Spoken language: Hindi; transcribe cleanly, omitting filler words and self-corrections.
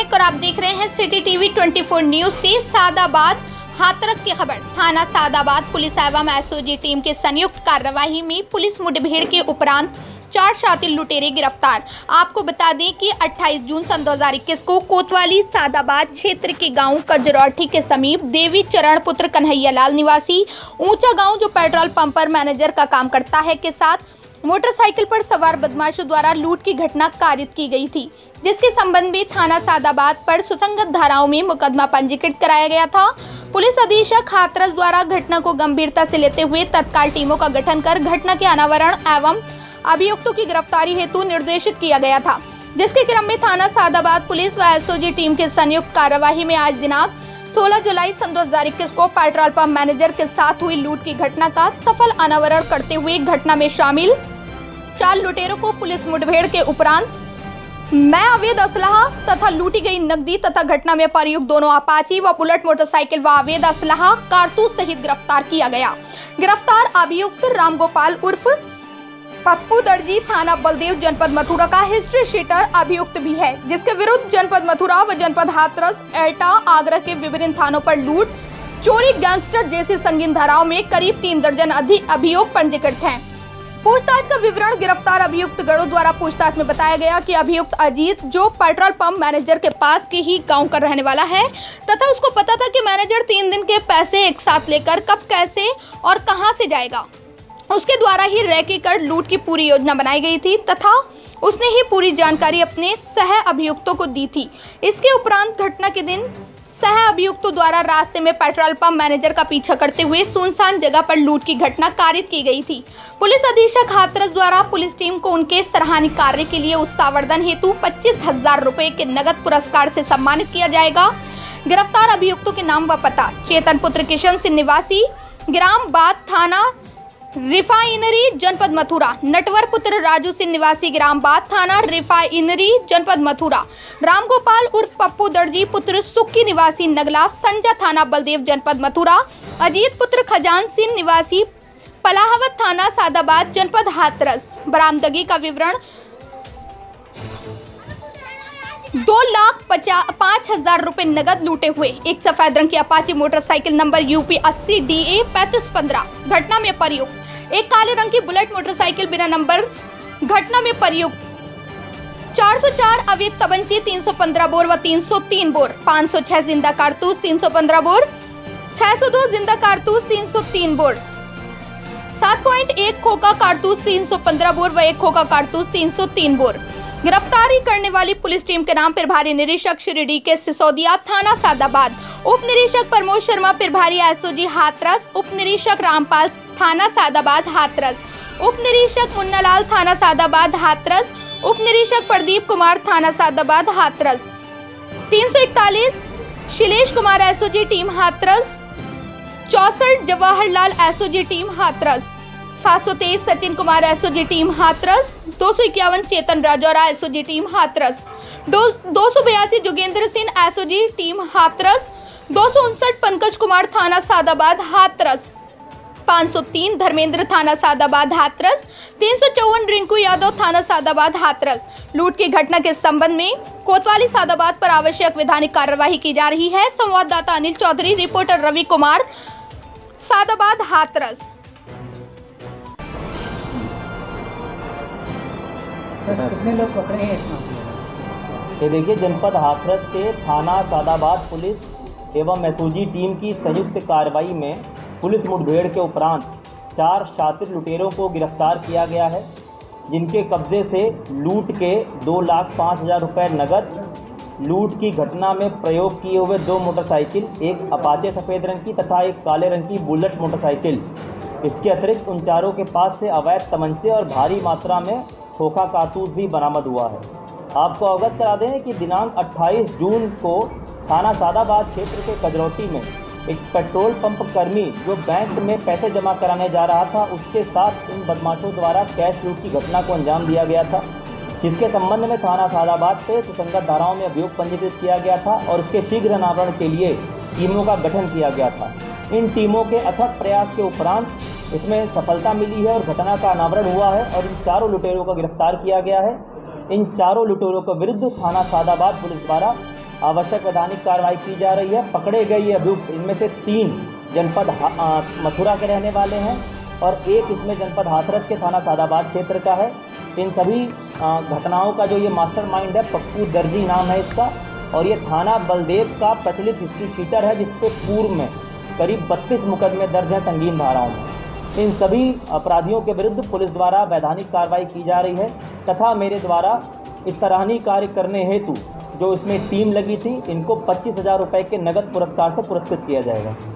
नायक और आप देख रहे हैं सिटी टीवी 24 न्यूज से सादाबाद हाथरस की खबर। थाना सादाबाद पुलिस एवं एसओजी टीम के संयुक्त कार्यवाही में पुलिस मुठभेड़ के उपरांत 4 शातिर लुटेरे गिरफ्तार। आपको बता दें कि 28 जून सन 2021 को कोतवाली सादाबाद क्षेत्र के गांव कजरौठी के समीप देवी चरण पुत्र कन्हैयालाल निवासी ऊंचा गांव जो पेट्रोल पंप पर मैनेजर का काम करता है के साथ मोटरसाइकिल पर सवार बदमाशों द्वारा लूट की घटना कारित की गई थी, जिसके संबंध में थाना सादाबाद पर सुसंगत धाराओं में मुकदमा पंजीकृत कराया गया था। पुलिस अधीक्षक हाथरस द्वारा घटना को गंभीरता से लेते हुए तत्काल टीमों का गठन कर घटना के अनावरण एवं अभियुक्तों की गिरफ्तारी हेतु निर्देशित किया गया था, जिसके क्रम में थाना सादाबाद पुलिस व एसओजी टीम के संयुक्त कार्यवाही में आज दिनांक 16 जुलाई सन 2021 को पेट्रोल पंप मैनेजर के साथ हुई लूट की घटना का सफल अनावरण करते हुए घटना में शामिल 4 लुटेरों को पुलिस मुठभेड़ के उपरांत मैं अवैध असलहा तथा लूटी गई नकदी तथा घटना में प्रयुक्त दोनों अपाची व बुलेट मोटरसाइकिल व अवैध असलहा कारतूस सहित गिरफ्तार किया गया। गिरफ्तार अभियुक्त रामगोपाल उर्फ पप्पू दर्जी थाना बलदेव जनपद मथुरा का हिस्ट्री शीटर अभियुक्त भी है, जिसके विरुद्ध जनपद मथुरा व जनपद हाथरस, एटा, आगरा के विभिन्न थानों पर लूट, चोरी, गैंगस्टर जैसी संगीन धाराओं में करीब 3 दर्जन अधिक अभियोग पंजीकृत हैं। पूछताछ का विवरण गिरफ्तार अभियुक्त गणों द्वारा पूछताछ में बताया गया कि अभियुक्त अजीत जो पेट्रोल पंप मैनेजर के पास के ही गांव का रहने वाला है तथा उसको पता था कि मैनेजर 3 दिन के पैसे एक साथ लेकर कब, कैसे और कहां से जाएगा, उसके द्वारा ही रैकी कर लूट की पूरी योजना बनाई गई थी तथा उसने ही पूरी जानकारी अपने सह अभियुक्तों को दी थी। इसके उपरांत घटना के दिन सह अभियुक्तों द्वारा रास्ते में पेट्रोल पंप मैनेजर का पीछा करते हुए सुनसान जगह पर लूट की घटना कारित की गई थी। पुलिस अधीक्षक हाथरस द्वारा पुलिस टीम को उनके सराहनीय कार्य के लिए उत्साहवर्धन हेतु 25,000 रुपए के नगद पुरस्कार से सम्मानित किया जाएगा। गिरफ्तार अभियुक्तों के नाम व पता: चेतन पुत्र किशन सिंह निवासी ग्राम बाद थाना रिफाइनरी जनपद मथुरा, नटवर पुत्र राजू सिंह निवासी ग्राम बाद थाना रिफाइनरी जनपद मथुरा, रामगोपाल उर्फ पप्पू दर्जी पुत्र सुक्की निवासी नगला संजा थाना बलदेव जनपद मथुरा, अजीत पुत्र खजान सिंह निवासी पलाहवत थाना सादाबाद जनपद हाथरस। बरामदगी का विवरण: 2,05,000 रुपए नगद लूटे हुए, एक सफेद रंग की Apache motorcycle number UP 80 DA 3515 घटना में प्रयुक्त, एक काले रंग की बुलेट मोटरसाइकिल बिना नंबर घटना में प्रयुक्त, 404 अवैध तबंचे 315 बोर व 303 बोर, 506 जिंदा कारतूस 315 बोर, 602 जिंदा कारतूस 303 बोर, 7.1 खोखा कारतूस 315 बोर व 1 खोखा कारतूस 303 बोर। गिरफ्तारी करने वाली पुलिस टीम के नाम प्रभारी निरीक्षक श्री DK सिसोदिया थाना सादाबाद, उप निरीक्षक प्रमोद शर्मा प्रभारी एसओजी हाथरस, उप निरीक्षक रामपाल थाना सादाबाद हाथरस, उप निरीक्षक मुन्नालाल थाना सादाबाद हाथरस, उप निरीक्षक प्रदीप कुमार थाना Sadabad Hathras, 341 Shilesh Kumar SOG team Hathras, 64 Jawaharlal SOG team Hathras, 723 Sachin Kumar SOG team Hathras, 251 Chetan Rajaura SOG team Hathras, 282 Jogendra Singh SOG team Hathras, 259 Pankaj Kumar थाना सादाबाद हाथरस, 503 धर्मेंद्र थाना सादाबाद हाथरस, 354 रिंकू यादव थाना सादाबाद हाथरस। लूट की घटना के संबंध में कोतवाली सादाबाद पर आवश्यक विधानिक कार्यवाही की जा रही है। संवाददाता अनिल चौधरी, रिपोर्टर रवि कुमार, सादाबाद हाथरस। सर, कितने लोग पकड़े हैं इसमें? ये देखिए, जनपद हाथरस के थाना सादाबाद पुलिस एवं एसओजी टीम की संयुक्त कार्रवाई में पुलिस मुठभेड़ के उपरांत 4 शातिर लुटेरों को गिरफ्तार किया गया है, जिनके कब्जे से लूट के 2,05,000 रुपये नगद, लूट की घटना में प्रयोग किए हुए 2 मोटरसाइकिल, एक अपाचे सफ़ेद रंग की तथा एक काले रंग की बुलेट मोटरसाइकिल। इसके अतिरिक्त उन चारों के पास से अवैध तमंचे और भारी मात्रा में खोखा कारतूस भी बरामद हुआ है। आपको अवगत करा दें कि दिनांक 28 जून को थाना सादाबाद क्षेत्र के कजरौटी में एक पेट्रोल पंप कर्मी जो बैंक में पैसे जमा कराने जा रहा था, उसके साथ इन बदमाशों द्वारा कैश लूट की घटना को अंजाम दिया गया था, जिसके संबंध में थाना सादाबाद पे सुसंगत धाराओं में अभियोग पंजीकृत किया गया था और इसके शीघ्र अनावरण के लिए टीमों का गठन किया गया था। इन टीमों के अथक प्रयास के उपरांत इसमें सफलता मिली है और घटना का अनावरण हुआ है और इन चारों लुटेरों को गिरफ्तार किया गया है। इन चारों लुटेरों के विरुद्ध थाना सादाबाद पुलिस द्वारा आवश्यक वैधानिक कार्रवाई की जा रही है। पकड़े गए ये अभियुक्त इनमें से 3 जनपद मथुरा के रहने वाले हैं और एक इसमें जनपद हाथरस के थाना सादाबाद क्षेत्र का है। इन सभी घटनाओं का जो ये मास्टरमाइंड है पप्पू दर्जी नाम है इसका, और ये थाना बलदेव का प्रचलित हिस्ट्री शीटर है, जिसपे पूर्व में करीब 32 मुकदमे दर्ज हैं संगीन धाराओं में। इन सभी अपराधियों के विरुद्ध पुलिस द्वारा वैधानिक कार्रवाई की जा रही है तथा मेरे द्वारा इस सराहनीय कार्य करने हेतु जो इसमें टीम लगी थी, इनको 25,000 रुपये के नगद पुरस्कार से पुरस्कृत किया जाएगा।